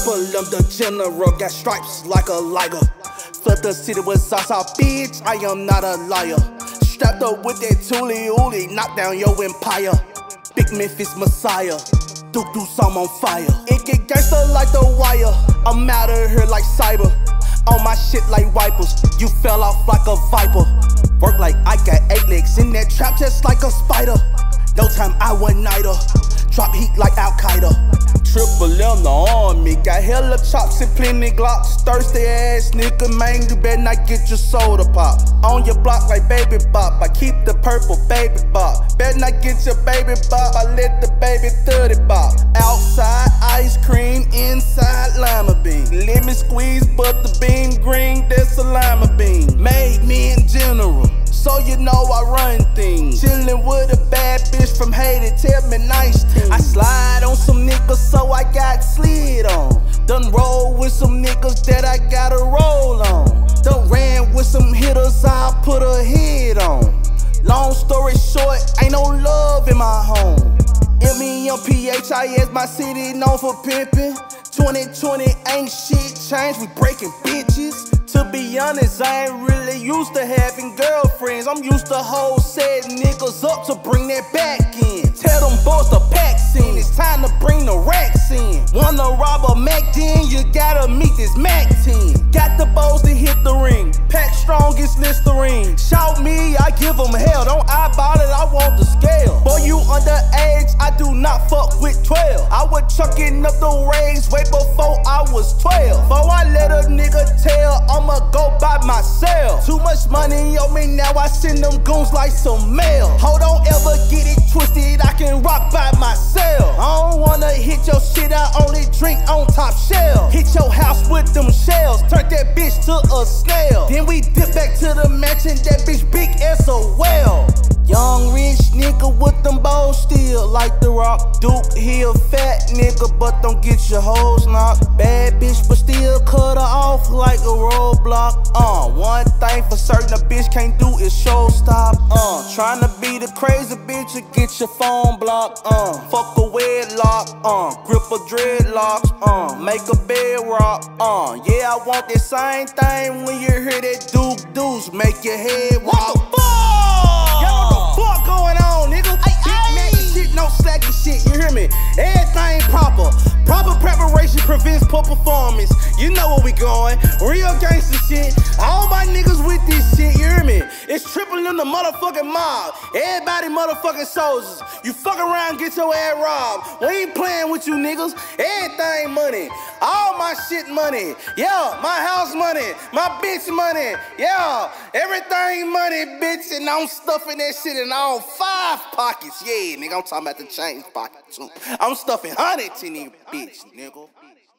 Triple M the general, got stripes like a liger. Flood the city with Zaza, bitch, I am not a liar. Strapped up with that Toolie Oolie, knock down your empire. Big Memphis Messiah, do some on fire. It get gangsta like The Wire, I'm out of here like Cyber. On my shit like wipers, you fell off like a viper. Work like I got 8 legs in that trap just like a spider. No time I one-nighter, drop heat like Al-Qaeda. Triple M the army, got hella chops and plenty glocks. Thirsty ass nigga, man, you better not get your soda pop. On your block like Baby Bop, I keep the purple Baby Bop. Better not get your Baby Bop, I let the baby 30 bop. Outside ice cream, inside lima bean. Lemon squeeze, but the beam green, that's a lima bean. Made me in general, so you know I run things. Chillin' with a bad bitch from Haiti, tell me nice things. I slide on some niggas, so I got slid on. Done roll with some niggas that I gotta roll on. Done ran with some hitters, I put a head on. Long story short, ain't no love in my home. MEMPHIS, my city known for pimpin'. 2020 ain't shit changed, we breaking bitches. To be honest, I ain't really used to having girlfriends. I'm used to hoes setting niggas up to bring that back in. Tell them boys to pack in, it's time to bring the racks in. Wanna rob a Mac 10, you gotta meet this Mac 10. Got the balls to hit the ring, pack strongest Listerine. Shout me, I give them hell, don't eyeball it, I want the scale. Boy, you underage, I do not fuck with 12. I was chucking up the rays way before I was 12. Before I let a nigga tell, I'ma go by myself. Too much money on me now, I send them goons like some mail. Hold on, ever get it twisted, I can rock by myself. I don't wanna hit your shit, I only drink on top shelf. Hit your house with them shells, turn that bitch to a snail. Then we dip back to the mansion, that bitch big as a whale. Young rich nigga with them balls still like The Rock. Duke, he a fat nigga, but don't get your hoes knocked. Bad bitch, but still cut her off like a roadblock. One thing for certain a bitch can't do is show stop. Tryna be the crazy bitch and get your phone blocked. Fuck a wedlock. Grip a dreadlocks. Make a bed rock. Yeah, I want the same thing when you hear that Duke deuce make your head rock. What the fuck? Y'all know what the fuck going on, nigga? Big Mac and shit, no slacking shit, you hear me? Everything proper. Proper preparation prevents poor performance. You know where we going. Real gangster shit. All my niggas with this shit, you hear me? It's Triple M the motherfucking mob. Everybody motherfucking soldiers. You fuck around, get your ass robbed. We ain't playing with you niggas. Everything money. All my shit money. Yeah, my house money. My bitch money. Yeah, everything money, bitch. And I'm stuffing that shit in all 5 pockets. Yeah, nigga, I'm talking about the change pocket too. I'm stuffing hundreds in these bitch, nigga.